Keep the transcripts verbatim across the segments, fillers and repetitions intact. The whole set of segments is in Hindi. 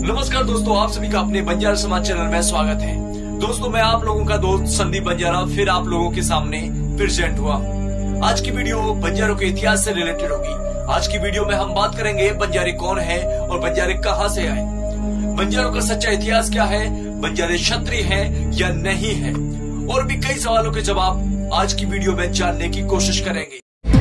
नमस्कार दोस्तों, आप सभी का अपने बंजारा समाज चैनल में स्वागत है। दोस्तों, मैं आप लोगों का दोस्त संदीप बंजारा फिर आप लोगों के सामने प्रेजेंट हुआ। आज की वीडियो बंजारों के इतिहास से रिलेटेड होगी। आज की वीडियो में हम बात करेंगे बंजारे कौन है और बंजारे कहां से आए, बंजारों का सच्चा इतिहास क्या है, बंजारे क्षत्रिय हैं या नहीं है, और भी कई सवालों के जवाब आज की वीडियो में जानने की कोशिश करेंगे।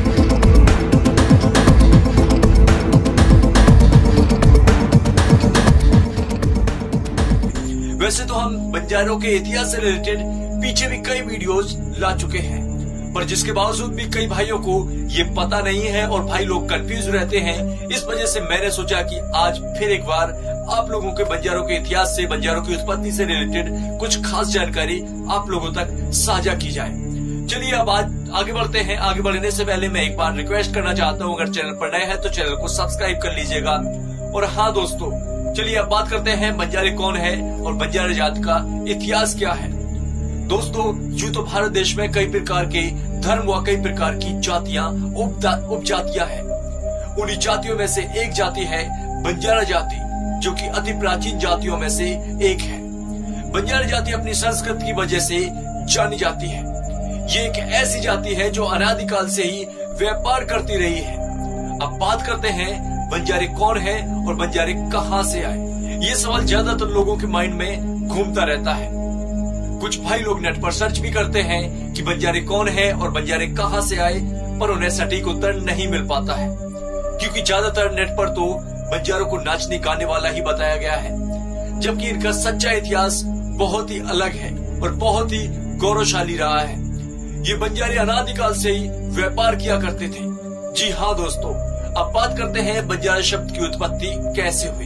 वैसे तो हम बंजारों के इतिहास से रिलेटेड पीछे भी कई वीडियोस ला चुके हैं, पर जिसके बावजूद भी कई भाइयों को ये पता नहीं है और भाई लोग कंफ्यूज रहते हैं। इस वजह से मैंने सोचा कि आज फिर एक बार आप लोगों के बंजारों के इतिहास से, बंजारों की उत्पत्ति से रिलेटेड कुछ खास जानकारी आप लोगों तक साझा की जाए। चलिए अब आज आगे बढ़ते हैं। आगे बढ़ने से पहले मैं एक बार रिक्वेस्ट करना चाहता हूँ, अगर चैनल पर नए हैं तो चैनल को सब्सक्राइब कर लीजिएगा। और हाँ दोस्तों, चलिए अब बात करते हैं बंजारे कौन है और बंजारा जात का इतिहास क्या है। दोस्तों, यूं तो भारत देश में कई प्रकार के धर्म व कई प्रकार की जातियां उपजातियां हैं। उन्हीं जातियों में से एक जाति है बंजारा जाति, जो कि अति प्राचीन जातियों में से एक है। बंजारा जाति अपनी संस्कृति की वजह से जानी जाती है। ये एक ऐसी जाति है जो अनादिकाल से ही व्यापार करती रही है। अब बात करते हैं बंजारे कौन है और बंजारे कहां से आए। ये सवाल ज्यादातर लोगों के माइंड में घूमता रहता है। कुछ भाई लोग नेट पर सर्च भी करते हैं कि बंजारे कौन है और बंजारे कहां से आए, पर उन्हें सटीक उत्तर नहीं मिल पाता है, क्योंकि ज्यादातर नेट पर तो बंजारों को नाचने गाने वाला ही बताया गया है, जबकि इनका सच्चा इतिहास बहुत ही अलग है और बहुत ही गौरवशाली रहा है। ये बंजारे अनादिकाल से ही व्यापार किया करते थे। जी हाँ दोस्तों, अब बात करते हैं बंजारा शब्द की उत्पत्ति कैसे हुई।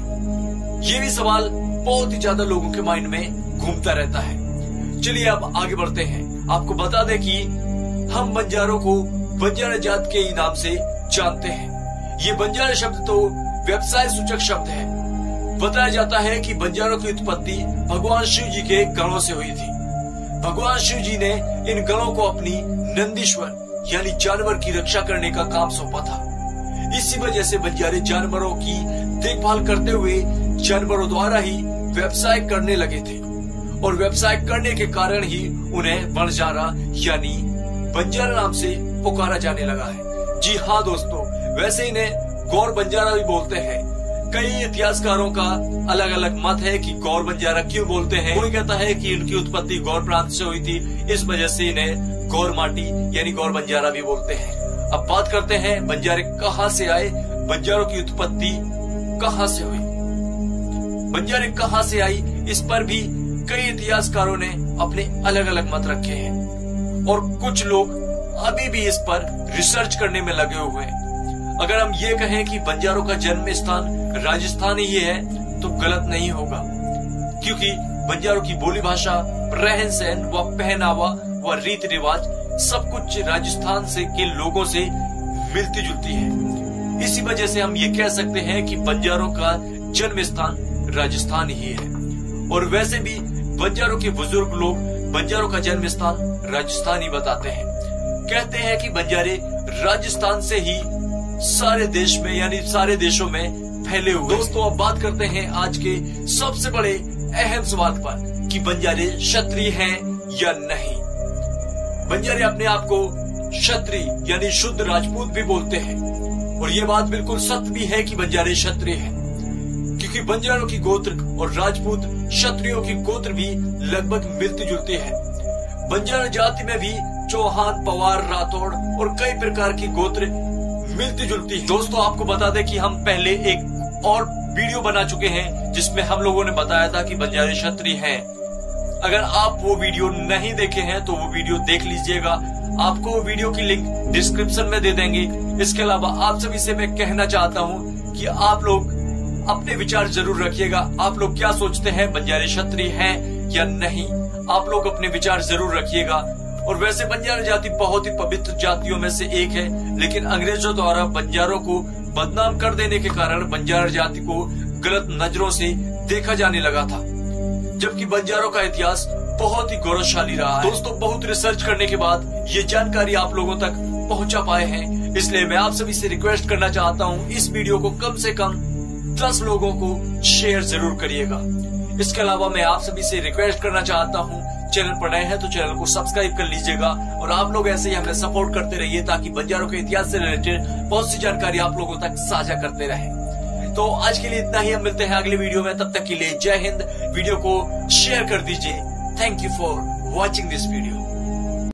ये भी सवाल बहुत ही ज्यादा लोगों के माइंड में घूमता रहता है। चलिए अब आगे बढ़ते हैं। आपको बता दें कि हम बंजारों को बंजारा जात के नाम से जानते हैं। ये बंजारा शब्द तो व्यवसाय सूचक शब्द है। बताया जाता है कि बंजारों की उत्पत्ति भगवान शिव जी के गणों से हुई थी। भगवान शिव जी ने इन गणों को अपनी नंदीश्वर यानी जानवर की रक्षा करने का काम सौंपा था। इसी वजह से बंजारे जानवरों की देखभाल करते हुए जानवरों द्वारा ही व्यवसाय करने लगे थे, और व्यवसाय करने के कारण ही उन्हें बंजारा यानी बंजारा नाम से पुकारा जाने लगा है। जी हाँ दोस्तों, वैसे इन्हें गौर बंजारा भी बोलते हैं। कई इतिहासकारों का अलग अलग मत है कि गौर बंजारा क्यों बोलते हैं। कोई कहता है कि इनकी उत्पत्ति गौर प्रांत से हुई थी, इस वजह से इन्हें गौर माटी यानी गौर बंजारा भी बोलते हैं। अब बात करते हैं बंजारे कहां से आए, बंजारों की उत्पत्ति कहां से हुई। बंजारे कहां से आई, इस पर भी कई इतिहासकारों ने अपने अलग अलग मत रखे हैं, और कुछ लोग अभी भी इस पर रिसर्च करने में लगे हुए हैं। अगर हम ये कहें कि बंजारों का जन्म स्थान राजस्थान ही है तो गलत नहीं होगा, क्योंकि बंजारों की बोली भाषा, रहन सहन व पहनावा व रीति रिवाज सब कुछ राजस्थान से के लोगों से मिलती जुलती है। इसी वजह से हम ये कह सकते हैं कि बंजारों का जन्म स्थान राजस्थान ही है। और वैसे भी बंजारों के बुजुर्ग लोग बंजारों का जन्म स्थान राजस्थान ही बताते हैं। कहते हैं कि बंजारे राजस्थान से ही सारे देश में यानी सारे देशों में फैले हुए। दोस्तों, अब बात करते हैं आज के सबसे बड़े अहम सवाल पर कि बंजारे क्षत्रिय हैं या नहीं। बंजारे अपने आप को क्षत्रिय यानी शुद्ध राजपूत भी बोलते हैं, और ये बात बिल्कुल सत्य भी है कि बंजारे क्षत्रिय हैं, क्योंकि बंजारों की गोत्र और राजपूत क्षत्रियों की गोत्र भी लगभग मिलती जुलती है। बंजारा जाति में भी चौहान, पवार, राठौड़ और कई प्रकार की गोत्र मिलती जुलती है। दोस्तों, आपको बता दें कि हम पहले एक और वीडियो बना चुके हैं जिसमें हम लोगों ने बताया था कि बंजारे क्षत्रिय हैं। अगर आप वो वीडियो नहीं देखे हैं तो वो वीडियो देख लीजिएगा। आपको वो वीडियो की लिंक डिस्क्रिप्शन में दे देंगे। इसके अलावा आप सभी से मैं कहना चाहता हूँ कि आप लोग अपने विचार जरूर रखिएगा। आप लोग क्या सोचते हैं, बंजारे क्षत्रिय हैं या नहीं? आप लोग अपने विचार जरूर रखिएगा। और वैसे बंजारा जाति बहुत ही पवित्र जातियों में से एक है, लेकिन अंग्रेजों द्वारा बंजारों को बदनाम कर देने के कारण बंजारा जाति को गलत नजरों से देखा जाने लगा था, जबकि बंजारों का इतिहास बहुत ही गौरवशाली रहा है। दोस्तों, बहुत रिसर्च करने के बाद ये जानकारी आप लोगों तक पहुंचा पाए हैं, इसलिए मैं आप सभी से रिक्वेस्ट करना चाहता हूं, इस वीडियो को कम से कम दस लोगों को शेयर जरूर करिएगा। इसके अलावा मैं आप सभी से रिक्वेस्ट करना चाहता हूँ, चैनल पर नए हैं तो चैनल को सब्सक्राइब कर लीजिएगा और आप लोग ऐसे ही हमें सपोर्ट करते रहिए ताकि बंजारों के इतिहास से रिलेटेड बहुत सी जानकारी आप लोगों तक साझा करते रहें। तो आज के लिए इतना ही, हम मिलते हैं अगले वीडियो में। तब तक के लिए जय हिंद। वीडियो को शेयर कर दीजिए। Thank you for watching this video.